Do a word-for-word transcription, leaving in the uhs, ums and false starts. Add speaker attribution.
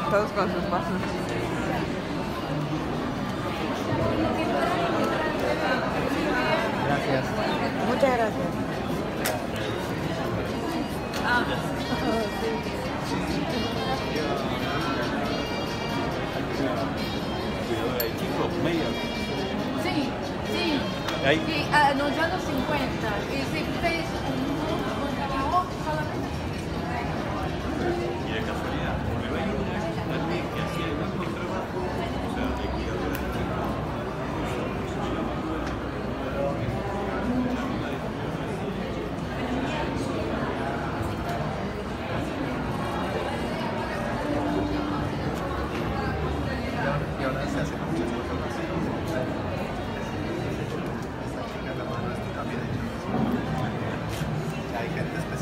Speaker 1: todos con sus vasos.
Speaker 2: Gracias.
Speaker 1: Muchas gracias. Ah.
Speaker 3: Sí, sí.
Speaker 4: Ahí.
Speaker 3: Sí, ah, nos dio los cincuenta. Y si ustedes un trabajo solamente.
Speaker 4: Y de casualidad, me va a ir también que hacía el mismo trabajo, o sea, de cuidadora de chicos.
Speaker 2: Y ahora se hacen muchas cosas así. Esta chica es la mano, esto también hecho. Hay gente especial.